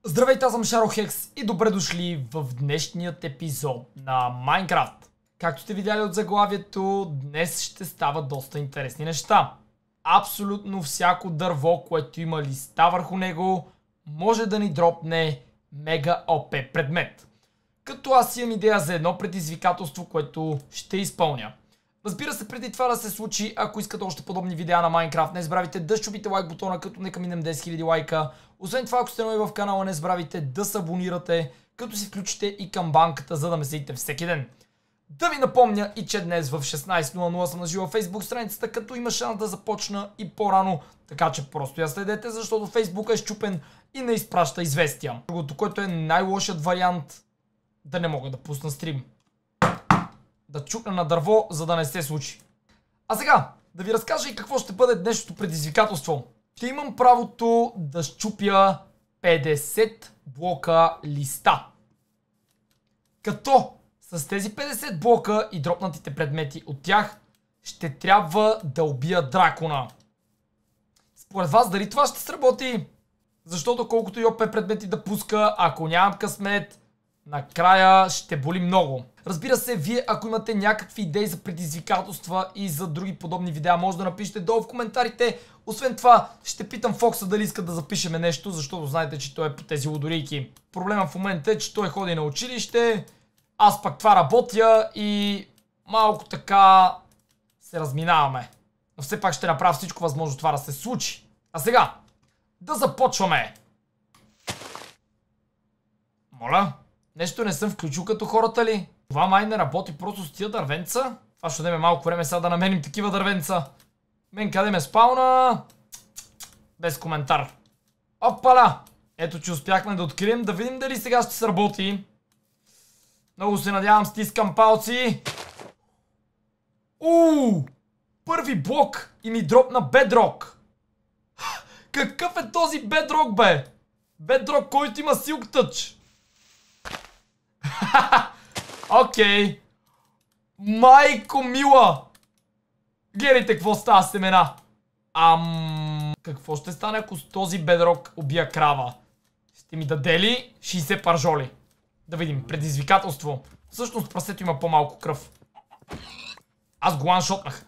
Здравейте, аз съм Шарохекс и добре дошли в днешният епизод на Майнкрафт. Както сте видяли от заглавието, днес ще стават доста интересни неща. Абсолютно всяко дърво, което има листа върху него, може да ни дропне мега ОП предмет. Като аз имам идея за едно предизвикателство, което ще изпълня. Разбира се, преди това да се случи, ако искате още подобни видеа на Майнкрафт, не забравяйте да щупите лайк бутона, като нека минем 10 000 лайка. Освен това, ако сте нови в канала, не забравяйте да се абонирате, като си включите и камбанката, за да ме следите всеки ден. Да ви напомня и че днес в 16:00 съм наживо в Facebook страницата, като има шанс да започна и по-рано, така че просто я следете, защото Facebook е щупен и не изпраща известия. Другото, което е най-лошият вариант, да не мога да пусна стрим. Да чукна на дърво, за да не се случи. А сега, да ви разкажа и какво ще бъде днешното предизвикателство. Ще имам правото да щупя 50 блока листа. Като с тези 50 блока и дропнатите предмети от тях, ще трябва да убия дракона. Според вас дали това ще сработи? Защото колкото и ОП предмети да пуска, ако нямам късмет, накрая ще боли много. Разбира се, вие ако имате някакви идеи за предизвикателства и за други подобни видеа, може да напишете долу в коментарите. Освен това, ще питам Фокса дали иска да запишеме нещо, защото знаете, че той е по тези лодорийки. Проблема в момента е, че той ходи на училище, аз пак това работя и малко така се разминаваме. Но все пак ще направя всичко възможно това да се случи. А сега, да започваме! Моля? Нещо не съм включил като хората ли? Това май не работи просто с тия дървенца. Това ще дадем малко време сега да намерим такива дървенца. Мен къде ме спауна? Без коментар. Опаля! Ето, че успяхме да открием, да видим дали сега ще сработи. Много се надявам, стискам палци. Първи блок и ми дропна бедрок. Какъв е този бедрок, бе? Бедрок, който има Silk Touch. Окей. Майко мила! Гледайте какво става с семена. Какво ще стане, ако с този бедрок убия крава? Ще ми даде ли 60 паржоли? Да видим. Предизвикателство. Всъщност прасето има по-малко кръв. Аз го ланшотнах.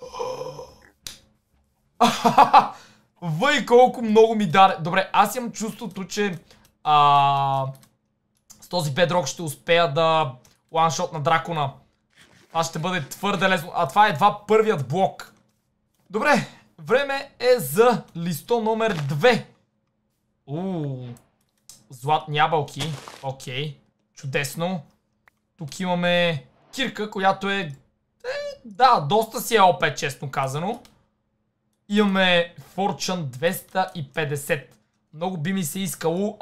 Въй, колко много ми даде. Добре, аз имам чувството, че с този бедрок ще успея да ланшот на дракона. Това ще бъде твърде лесно. А това е едва първият блок. Добре, време е за листо номер 2. Златни ябълки. Окей, чудесно. Тук имаме кирка, която е... да, доста си е ОП, честно казано. Имаме Fortune 250. Много би ми се искало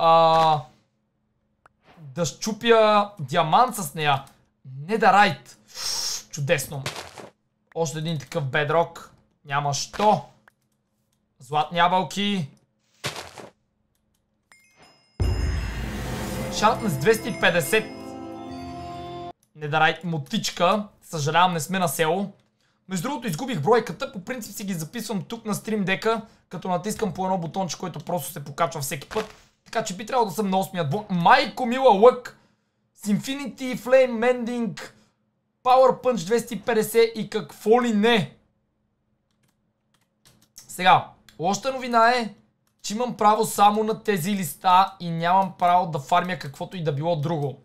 да щупя диамант с нея. Netherite. Чудесно. Още един такъв бедрок. Няма що. Златни ябълки. Шартнес 250. Netherite мотичка. Съжалявам, не сме на село. Между другото, изгубих бройката. По принцип си ги записвам тук на стрим дека, като натискам по едно бутонче, което просто се покачва всеки път. Така че би трябвало да съм на 8-ият блок. Майко мила, лък! С Infinity Flame Mending, Power Punch 250 и какво ли не. Сега, лошата новина е, че имам право само на тези листа и нямам право да фармя каквото и да било друго.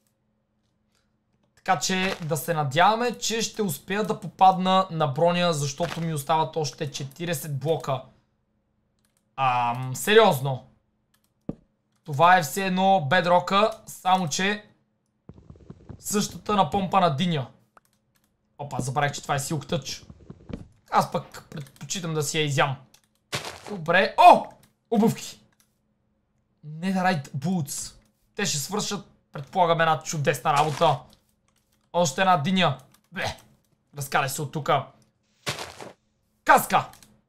Така че да се надяваме, че ще успея да попадна на броня, защото ми остават още 40 блока. Сериозно. Това е все едно бедрока, само че същата напомпана диня. Опа, забравих, че това е Silk Touch. Аз пък предпочитам да си я изям. Добре. Обувки! Netherite Boots. Те ще свършат, предполагам, една чудесна работа. Още една диня. Разкаля се от тука. Каска!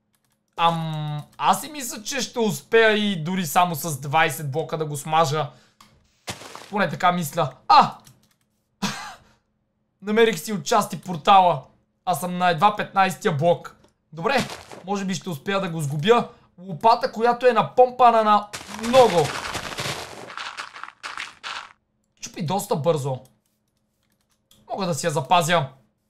Аз си мисля, че ще успея и дори само с 20 блока да го смажа. Поне така мисля. Намерих си отчасти портала. Аз съм на едва 15-тия блок. Добре, може би ще успея да го сгубя. Лопата, която е напомпана на много. счупи доста бързо. Мога да си я запазя.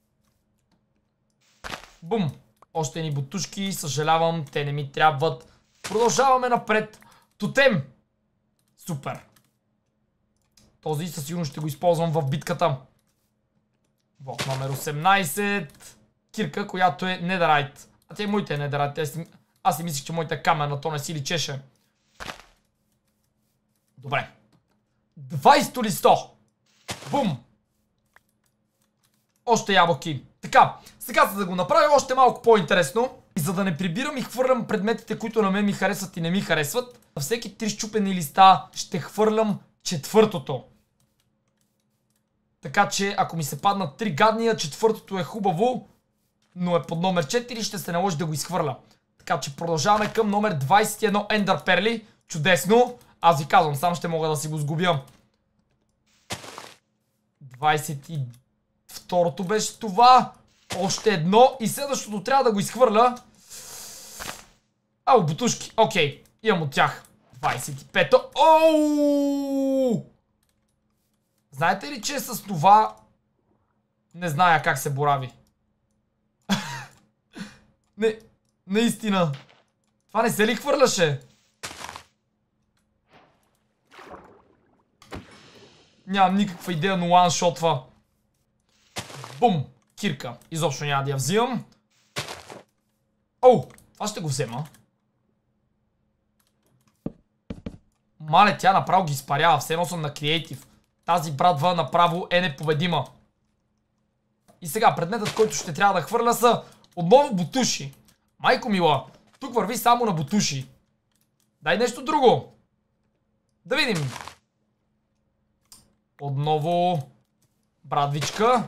Бум! Още ни бутушки, съжалявам, те не ми трябват. Продължаваме напред. Тотем! Супер! Този със сигурност ще го използвам в битката. Блок номер 18. Кирка, която е Netherite. А те моите е Netherite. Аз си мислих, че моята камена, то не си личеше. Добре. 20 ли 100? Бум! Още ябълки. Така, сега за да го направя още малко по-интересно, и за да не прибирам и хвърлям предметите, които на мен ми харесват и не ми харесват, на всеки 3 счупени листа ще хвърлям четвъртото. Така че, ако ми се паднат 3 гадния, четвъртото е хубаво, но е под номер 4, ще се наложи да го изхвърля. Така че продължаваме към номер 21 Ендър Перли. Чудесно! Аз ви казвам, сам ще мога да си го сгубя. 22-то беше това. Още едно и следващото трябва да го изхвърля. Ау, бутушки. Окей, имам от тях. 25-то. Оу! Знаете ли, че с това не зная как се борави? Не, наистина. Това не се ли хвърляше? Нямам никаква идея, но ланшотва. Бум! Кирка. Изобщо няма да я взимам. Оу! Това ще го взема. Мале, тя направо ги изпарява. Все едно съм на креатив. Тази братва направо е непобедима. И сега предметът, който ще трябва да хвърля са отново бутуши. Майко мила, тук върви само на бутуши. Дай нещо друго. Да видим. Отново брадвичка.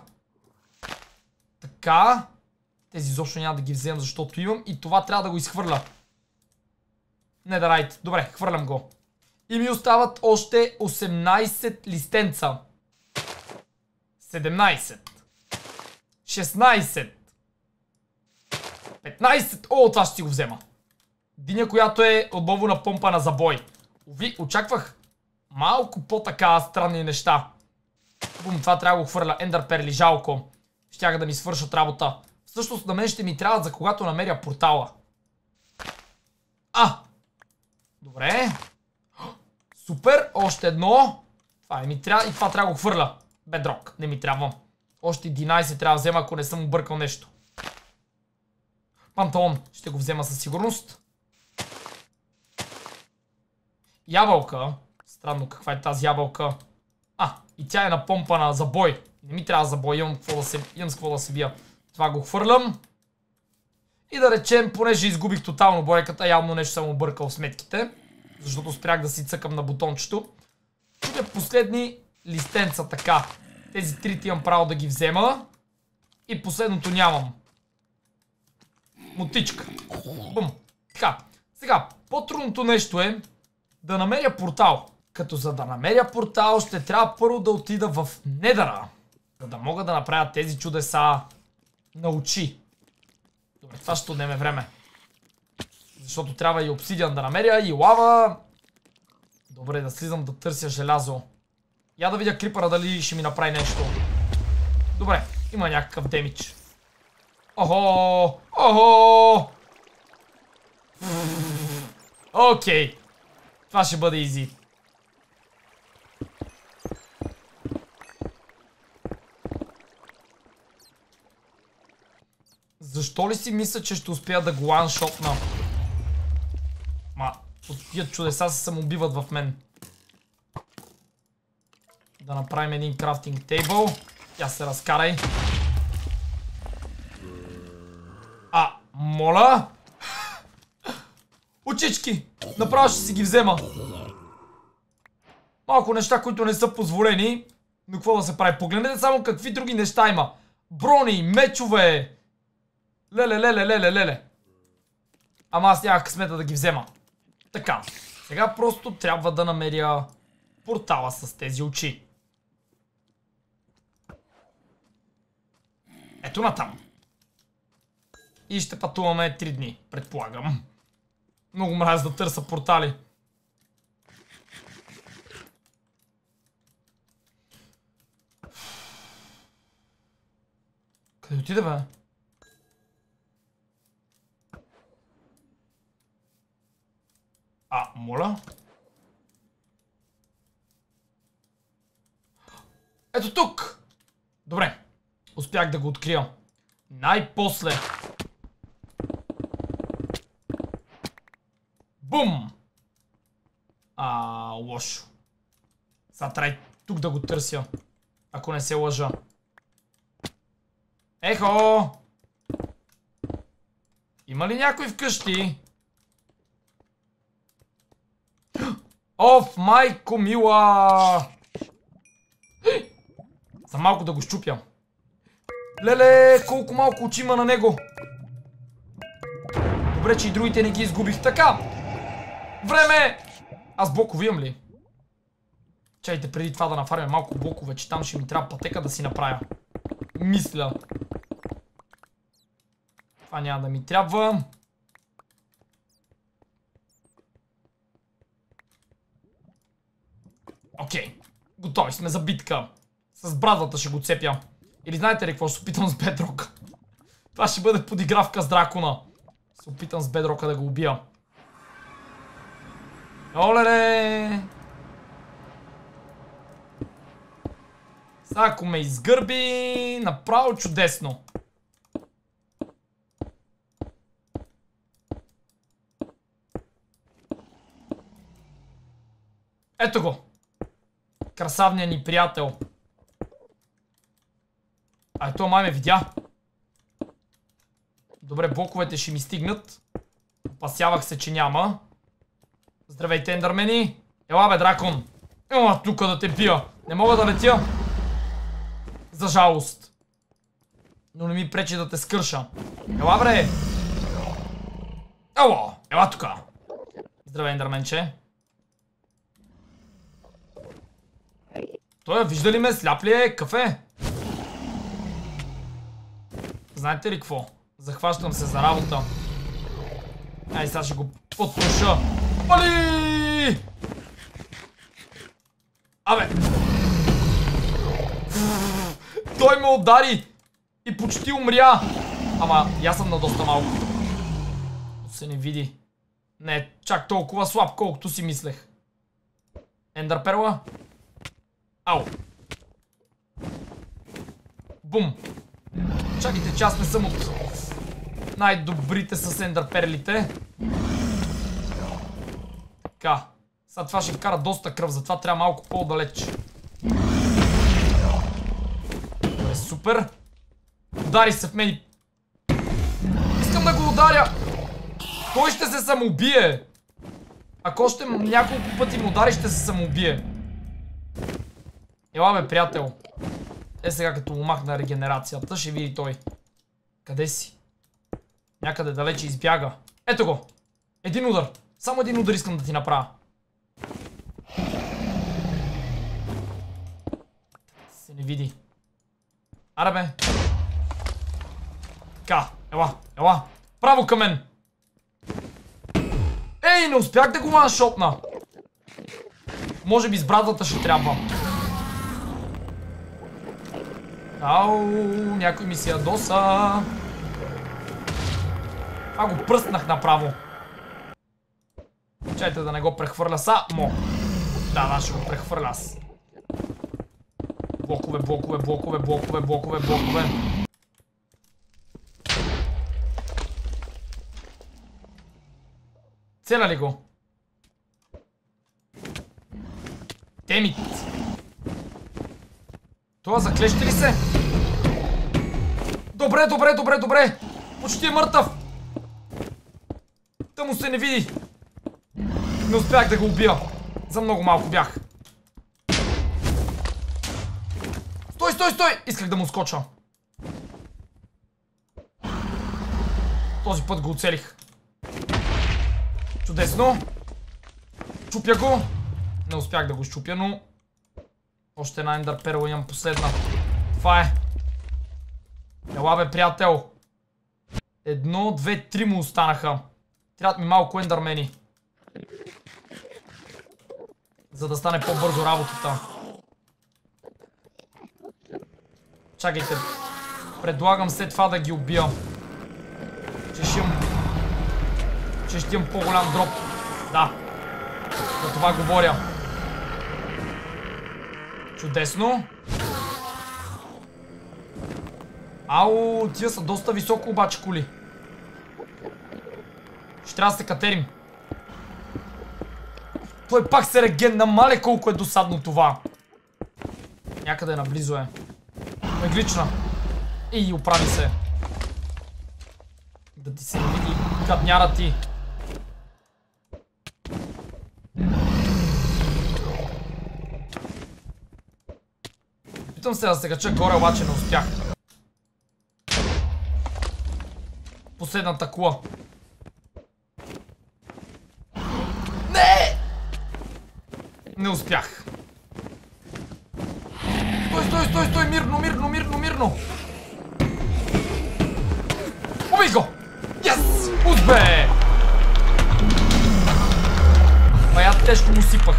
Така. Тези изобщо няма да ги вземам, защото имам. И това трябва да го изхвърля. Netherite. Добре, хвърлям го. И ми остават още 18 листенца. 17. 16. 15. О, това ще си го взема. Диня, която е отново на помпа на забой. Ови, очаквах малко по-така странни неща. Бум, това трябва да го хвърля. Ендър перли, жалко. Щяха да ми свършат работа. Всъщност на мен ще ми трябват за когато намеря портала. Добре. Супер, още едно. Това не ми трябва и това трябва да го хвърля. Бедрок, не ми трябва. Още 11 трябва да взема, ако не съм объркал нещо. Панталон, ще го взема със сигурност. Ябълка. Странно, каква е тази ябълка. И тя е напомпана за бой. Не ми трябва за бой, имам с какво да се бия. Това го хвърлям. И да речем, понеже изгубих тотално бойката, явно нещо съм объркал в сметките. Защото спрях да си цъкам на бутончето. Тук е последни листенца, така. Тези трите имам право да ги взема. И последното нямам. Мотичка. Бум. Така. Сега, по-трудното нещо е да намеря портал. Като за да намеря портал, ще трябва първо да отида в Недъра. За да мога да направя тези чудеса на очи. Добре, това ще отнеме време. Защото трябва и обсидиан да намеря, и лава. Добре, да слизам да търся желязо. Я да видя крипъра дали ще ми направи нещо. Добре, има някакъв демидж. Охо! Охо! Окей. Това ще бъде изи. Защо ли си мисля, че ще успея да го ланшотна? Тия чудеса се самоубиват в мен. Да направим един крафтинг тейбъл. Тя се разкарай. Моля! Очички! Направо ще си ги взема. Малко неща, които не са позволени. Но какво да се прави? Погледнете само какви други неща има. Брони, мечове. Леле. Ама аз нямах късмета да ги взема. Така. Сега просто трябва да намеря портала с тези очи. Ето натам. И ще пътуваме 3 дни, предполагам. Много мразя да търся портали. Къде отиде, бе? Моля? Ето тук! Добре. Успях да го открия. Най-после. Бум! Лошо. Сега трябва тук да го търся. Ако не се лъжа. Ехо! Има ли някой вкъщи? Оф, майко мила! За малко да го щупя. Леле, колко малко очи има на него. Добре, че и другите не ги изгубих. Така! Време! Аз блокове имам ли? Чайте преди това да нафармя малко блокове, че там ще ми трябва пътека да си направя. Мисля. Това няма да ми трябва. Окей. Готови сме за битка. С брадвата ще го цепя. Или знаете ли какво? Ще се опитам с бедрока. Това ще бъде подигравка с дракона. Се опитам с бедрока да го убия. Оле! Сега ако ме изгърби, направо чудесно. Ето го. Красавният ни приятел. Ето май ме видя. Добре, блоковете ще ми стигнат. Опасявах се, че няма. Здравейте, ендърмени. Ела бе, дракон. Ела тук да те бия. Не мога да летя. За жалост. Но не ми пречи да те скърша. Ела бре. Ела тук. Здравей, ендърменче. Той вижда ли ме? Сляп ли е? Кафе? Знаете ли какво? Захващам се за работа. Ай, сега ще го подпуша. Пали! Абе! Той ме удари! И почти умря! Ама, аз съм на доста малко. Се не види. Не е чак толкова слаб, колкото си мислех. Ендър перла? Ау! Бум! Чакайте, че аз не съм от най-добрите с ендър перлите. Така. Сега това ще вкара доста кръв, затова трябва малко по-далеч. Добре, супер. Удари се в мен. Искам да го ударя. Той ще се самоубие. Ако още няколко пъти му удари, ще се самоубие. Ела бе, приятел. Сега като му махна регенерацията, ще види той. Къде си? Някъде далече избяга. Ето го! Един удар. Само един удар искам да ти направя. Се не види. Аре бе. Така, ела. Право към мен. Ей, не успях да го ваншотна. Може би с брадвата ще трябва. Ау, някой ми се ядоса. Го пръснах направо. Чайте да не го прехвърля само. Да, ще го прехвърля аз. Блокове. Целя ли го? Темит. Това заклещи ли се? Добре. Почти е мъртъв. Та му се не види. Не успях да го убия. За много малко бях. Стой! Исках да му скоча. Този път го оцелих. Чудесно. Чупя го. Не успях да го щупя, но... Още една ендър перла имам последна. Това е. Ела бе, приятел. 1, 2, 3 му останаха. Трябват ми малко ендърмени. За да стане по-бързо работата. Чакайте. Предлагам след това да ги убия. Че ще имам по-голям дроп. Да. За това говоря. Чудесно. Ау, тия са доста високо обаче коли. Ще трябва да се катерим. Той пак се регенна, мале колко е досадно това. Някъде наблизо е. Ме глична. И оправи се. Да ти се види гадняра ти. Питам се да се кача горе, обаче не успях. Последната кула. Не! Не успях. Стой, мирно. Убий го! Yes! Узбе! Бая тежко му сипах.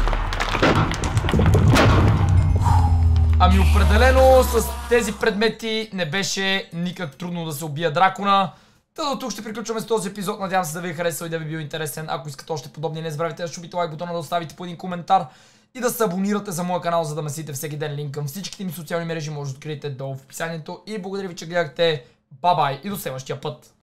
Ами определено с тези предмети не беше никак трудно да се убие дракона. Та до тук ще приключваме с този епизод. Надявам се да ви е харесал и да ви бил интересен. Ако искате още подобни, не забравяйте да щупите лайк бутона, да оставите по един коментар и да се абонирате за моя канал, за да ме следите всеки ден. Линк към всичките ми социални мрежи може да откриете долу в описанието. И благодаря ви, че гледахте. Бай-бай и до следващия път.